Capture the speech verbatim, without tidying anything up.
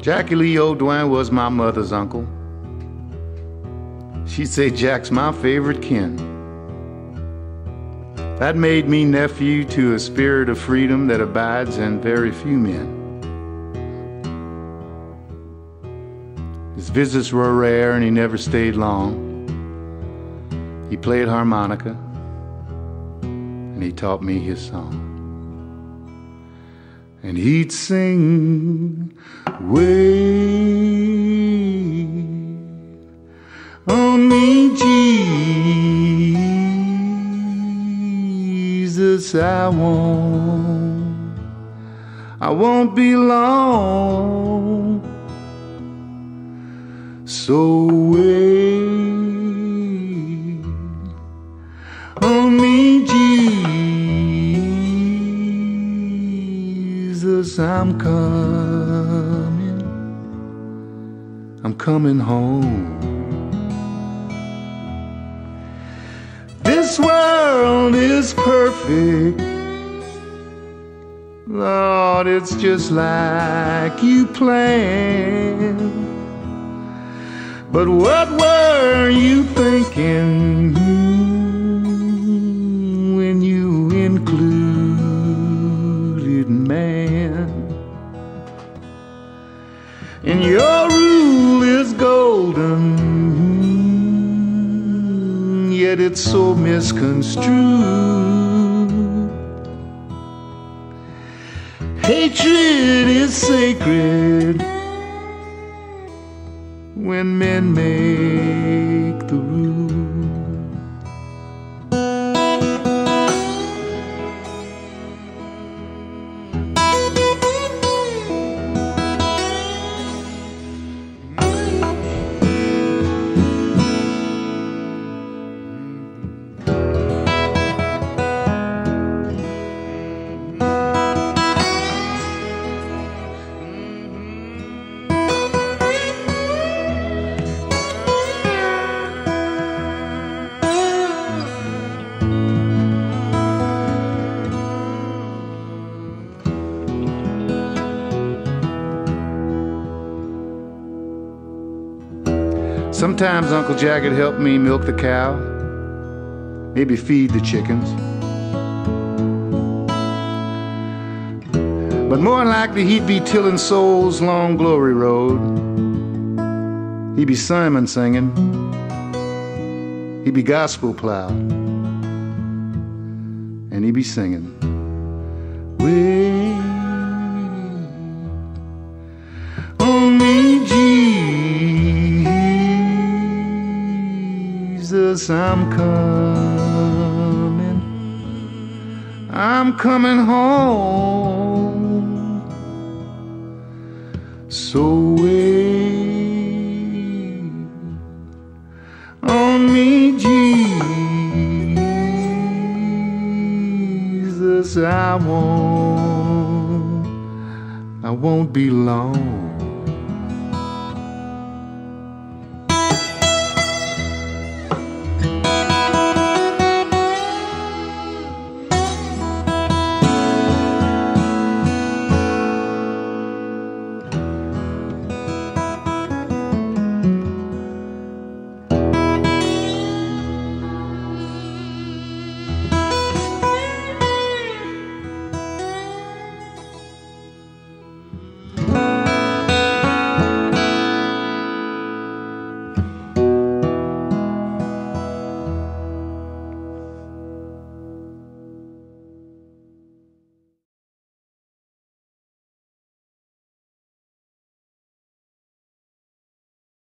Jackie Lee O'Dwayne was my mother's uncle. She'd say Jack's my favorite kin. That made me nephew to a spirit of freedom that abides in very few men. His visits were rare and he never stayed long. He played harmonica and he taught me his song. And he'd sing, wait on me, Jesus, I won't, I won't be long. So wait on me, Jesus, I'm coming, I'm coming home. This world is perfect, Lord, it's just like you planned. But what were you thinking when you included man? And your rule is golden, yet it's so misconstrued. Hatred is sacred when men make the rule. Sometimes Uncle Jack would help me milk the cow, maybe feed the chickens. But more than likely he'd be tilling souls long glory road. He'd be Simon singing, he'd be gospel plow, and he'd be singing, wait on me, Jesus, I'm coming, I'm coming home. So wait on me, Jesus, I won't, I won't be long.